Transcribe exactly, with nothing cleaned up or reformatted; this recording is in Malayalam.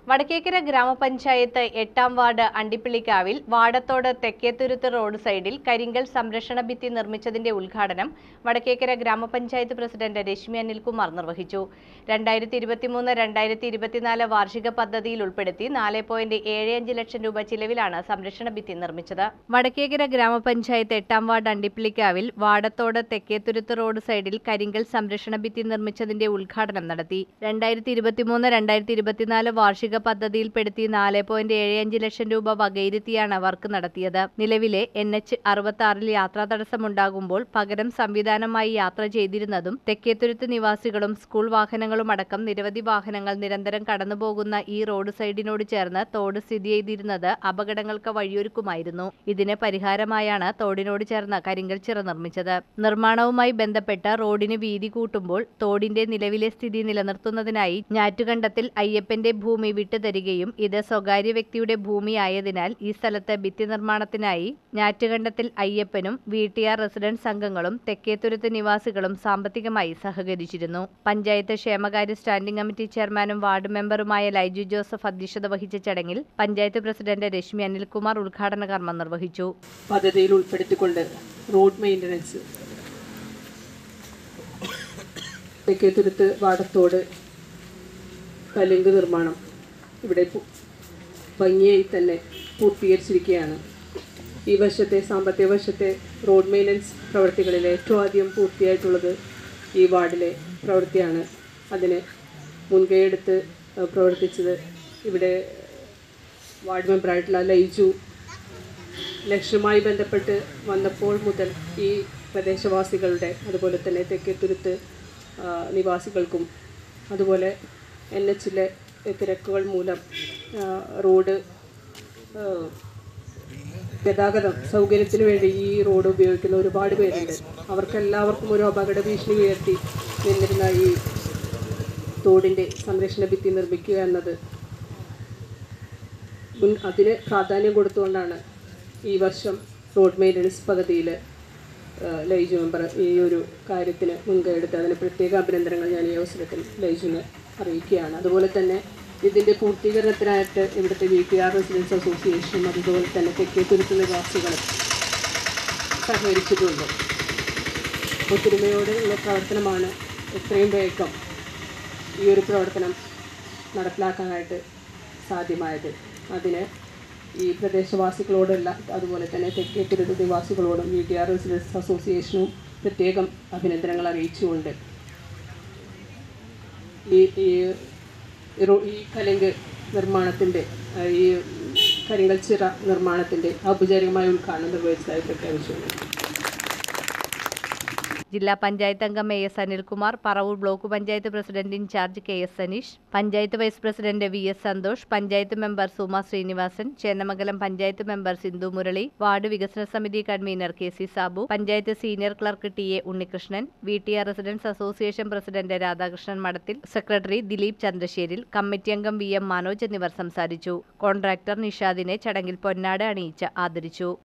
വടക്കേക്കര ഗ്രാമപഞ്ചായത്ത് എട്ടാം വാർഡ് അണ്ടിപ്പിള്ളിക്കാവിൽ വാടത്തോട് തെക്കേത്തുരുത്ത് റോഡ് സൈഡിൽ കരിങ്കൽ സംരക്ഷണ ഭിത്തി നിർമ്മിച്ചതിന്റെ ഉദ്ഘാടനം വടക്കേക്കര ഗ്രാമപഞ്ചായത്ത് പ്രസിഡന്റ് രശ്മി അനിൽകുമാർ നിർവഹിച്ചു. രണ്ടായിരത്തി ഇരുപത്തിമൂന്ന് രണ്ടായിരത്തി ഇരുപത്തിനാല് വാർഷിക പദ്ധതിയിൽ ഉൾപ്പെടുത്തി നാല് പോയിന്റ് ഏഴ് അഞ്ച് ലക്ഷം രൂപ ചിലവിലാണ് സംരക്ഷണ ഭിത്തി നിർമ്മിച്ചത്. വടക്കേക്കര ഗ്രാമപഞ്ചായത്ത് എട്ടാം വാർഡ് അണ്ടിപ്പിള്ളിക്കാവിൽ വാടത്തോട് തെക്കേത്തുരുത്ത് റോഡ് സൈഡിൽ കരിങ്കൽ സംരക്ഷണ ഭിത്തി നിർമ്മിച്ചതിന്റെ ഉദ്ഘാടനം നടത്തി. രണ്ടായിരത്തി ഇരുപത്തിമൂന്ന് രണ്ടായിരത്തി ഇരുപത്തിനാല് വാർഷിക പദ്ധതിയിൽപ്പെടുത്തി നാല് പോയിന്റ് ഏഴ് അഞ്ച് ലക്ഷം രൂപ വകയിരുത്തിയാണ് വർക്ക് നടത്തിയത്. നിലവിലെ എൻ എച്ച് അറുപത്തി ആറിൽ യാത്രാ തടസ്സമുണ്ടാകുമ്പോൾ പകരം സംവിധാനമായി യാത്ര ചെയ്തിരുന്നതും തെക്കേത്തുരുത്ത് നിവാസികളും സ്കൂൾ വാഹനങ്ങളും അടക്കം നിരവധി വാഹനങ്ങൾ നിരന്തരം കടന്നുപോകുന്ന ഈ റോഡ് സൈഡിനോട് ചേർന്ന് തോട് സ്ഥിതി ചെയ്തിരുന്നത് അപകടങ്ങൾക്ക് വഴിയൊരുക്കുമായിരുന്നു. ഇതിന് പരിഹാരമായാണ് തോടിനോട് ചേർന്ന് കരിങ്കൽ ചിറ നിർമ്മിച്ചത്. നിർമ്മാണവുമായി ബന്ധപ്പെട്ട് റോഡിന് വീതി കൂട്ടുമ്പോൾ തോടിന്റെ നിലവിലെ സ്ഥിതി നിലനിർത്തുന്നതിനായി ഞാറ്റുകണ്ടത്തിൽ അയ്യപ്പന്റെ ഭൂമി വിട്ടുതരികയും ഇത് സ്വകാര്യ വ്യക്തിയുടെ ഭൂമിയായതിനാൽ ഈ സ്ഥലത്ത് ഭിത്തി നിർമ്മാണത്തിനായി ഞാറ്റുകണ്ടത്തിൽ അയ്യപ്പനും വി ടി ആർ റെസിഡൻസ് അംഗങ്ങളും തെക്കേത്തുരുത്ത് നിവാസികളും സാമ്പത്തികമായി സഹകരിച്ചിരുന്നു. പഞ്ചായത്ത് ക്ഷേമകാര്യ സ്റ്റാൻഡിംഗ് കമ്മിറ്റി ചെയർമാനും വാർഡ് മെമ്പറുമായ ലൈജു ജോസഫ് അധ്യക്ഷത വഹിച്ച ചടങ്ങിൽ പഞ്ചായത്ത് പ്രസിഡന്റ് രശ്മി അനിൽകുമാർ ഉദ്ഘാടന കർമ്മം നിർവഹിച്ചു. പദ്ധതിയിൽ ഉൾപ്പെടുത്തിക്കൊണ്ട് റോഡ് മെയിൻ്റനൻസ്, തെക്കേത്തുരുത്ത് വാടത്തോട് കലുങ്ക് നിർമ്മാണം ഇവിടെ ഭംഗിയായി തന്നെ പൂർത്തീകരിച്ചിരിക്കുകയാണ്. ഈ വർഷത്തെ സാമ്പത്തിക വർഷത്തെ റോഡ് മെയിൻ്റനൻസ് പ്രവൃത്തികളിൽ ഏറ്റവും ആദ്യം പൂർത്തിയായിട്ടുള്ളത് ഈ വാർഡിലെ പ്രവൃത്തിയാണ്. അതിന് മുൻകൈയെടുത്ത് പ്രവർത്തിച്ചത് ഇവിടെ വാർഡ് മെമ്പറായിട്ടുള്ള ലൈജു. ലക്ഷ്യവുമായി ബന്ധപ്പെട്ട് വന്നപ്പോൾ മുതൽ ഈ പ്രദേശവാസികളുടെ അതുപോലെ തന്നെ തെക്കേത്തുരുത്ത് നിവാസികൾക്കും അതുപോലെ എൻ എച്ചിലെ തിരക്കുകൾ മൂലം റോഡ് ഗതാഗതം സൗകര്യത്തിന് വേണ്ടി ഈ റോഡ് ഉപയോഗിക്കുന്ന ഒരുപാട് പേരുണ്ട്. അവർക്കെല്ലാവർക്കും ഒരു അപകട ഭീഷണി ഉയർത്തി നിന്നിരുന്ന ഈ തോടിൻ്റെ സംരക്ഷണ ഭിത്തി നിർമ്മിക്കുക എന്നത് മുൻ അതിന് പ്രാധാന്യം കൊടുത്തുകൊണ്ടാണ് ഈ വർഷം റോഡ് മെയിൻ്റനൻസ് പദ്ധതിയിൽ ലൈജു മെമ്പർ ഈ ഒരു കാര്യത്തിന് മുൻകൈയെടുത്ത് അതിന് പ്രത്യേക അഭിനന്ദനങ്ങൾ ഞാൻ ഈ അവസരത്തിൽ ലൈജുവിനെ അറിയിക്കുകയാണ്. അതുപോലെ തന്നെ ഇതിൻ്റെ പൂർത്തീകരണത്തിനായിട്ട് ഇവിടുത്തെ വി ടി ആർ റെസിഡൻസ് അസോസിയേഷനും അതുപോലെ തന്നെ തെക്കേത്തുരുത്ത് നിവാസികളും സഹകരിച്ചിട്ടുണ്ട്. ഒത്തൊരുമയോടെയുള്ള പ്രവർത്തനമാണ് എത്രയും വേഗം ഈ ഒരു പ്രവർത്തനം നടപ്പിലാക്കാനായിട്ട് സാധ്യമായത്. അതിന് ഈ പ്രദേശവാസികളോടല്ല അതുപോലെ തന്നെ തെക്കേത്തുരുത്ത് നിവാസികളോടും വി ടി ആർ റെസിഡൻസ് അസോസിയേഷനും പ്രത്യേകം അഭിനന്ദനങ്ങൾ അറിയിച്ചുകൊണ്ട് ഈ ഈ ഈ കലുങ്ക് നിർമ്മാണത്തിൻ്റെ ഈ കരിങ്കൽ ചിറ നിർമ്മാണത്തിൻ്റെ ഔപചാരികമായ ഉദ്ഘാടനം നിർവഹിച്ചതായി പ്രഖ്യാപിച്ചുകൊണ്ട് ജില്ലാ പഞ്ചായത്ത് അംഗം A S Anilkumar, Paravur block panchayat president in charge K S Saneesh, panchayat vice president V S Santhosh, panchayat member Suma Sreenivasan, Chennamangalam panchayat member Sindhu Murali, ward വികസന സമിതി convener K C Sabu, panchayat senior clerk T A Unnikrishnan, V T R residents association president Radhakrishnan Madathil, secretary Dileep Chandrasseril, committee അംഗം വി എം മനോജ് എന്നിവർ സംസാരിച്ചു. കോൺട്രാക്ടർ നിഷാദിനെ ചടങ്ങിൽ പൊന്നാട അണിയിച്ച് ആദരിച്ചു.